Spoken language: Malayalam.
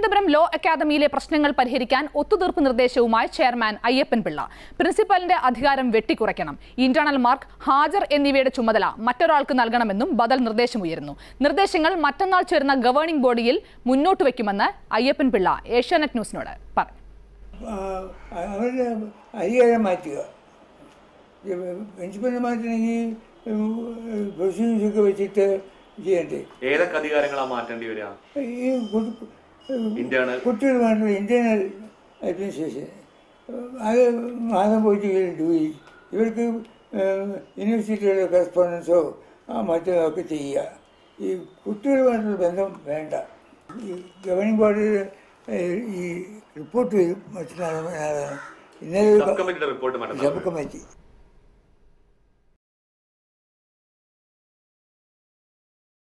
തിരുവനന്തപുരം ലോ അക്കാദമിയിലെ പ്രശ്നങ്ങൾ പരിഹരിക്കാൻ ഒത്തുതീർപ്പ് നിർദ്ദേശവുമായി ചെയർമാൻ അയ്യപ്പൻ പിള്ള. പ്രിൻസിപ്പലിന്റെ അധികാരം വെട്ടിക്കുറയ്ക്കണം, ഇന്റേണൽ മാർക്ക്, ഹാജർ എന്നിവയുടെ ചുമതല മറ്റൊരാൾക്ക് നൽകണമെന്നും ബദൽ നിർദ്ദേശമുയരുന്നു. നിർദ്ദേശങ്ങൾ മറ്റന്നാൾ ചേരുന്ന ഗവേണിംഗ് ബോഡിയിൽ മുന്നോട്ട് വയ്ക്കുമെന്ന് അയ്യപ്പൻ പിള്ള ഏഷ്യാനെറ്റ് ന്യൂസിനോട് പറഞ്ഞു. ഏതൊക്കെ അധികാരങ്ങളാണ് മാറ്റേണ്ടി വരിക? കുട്ടികളുമായിട്ടുള്ള ഇന്റേണൽ അഡ്മിനിസ്ട്രേഷൻ അത് മാസം പോയിട്ട് ഇവർക്ക് യൂണിവേഴ്സിറ്റിയുടെ കറസ്പോണ്ടൻസോ മറ്റോ ഒക്കെ ചെയ്യുക. ഈ കുട്ടികളുമായിട്ടുള്ള ബന്ധം വേണ്ട. ഈ ഗവേണിംഗ് ബോർഡ് ഈ റിപ്പോർട്ട് മറ്റന്നാൾ ഇന്നലെ സബ് കമ്മിറ്റി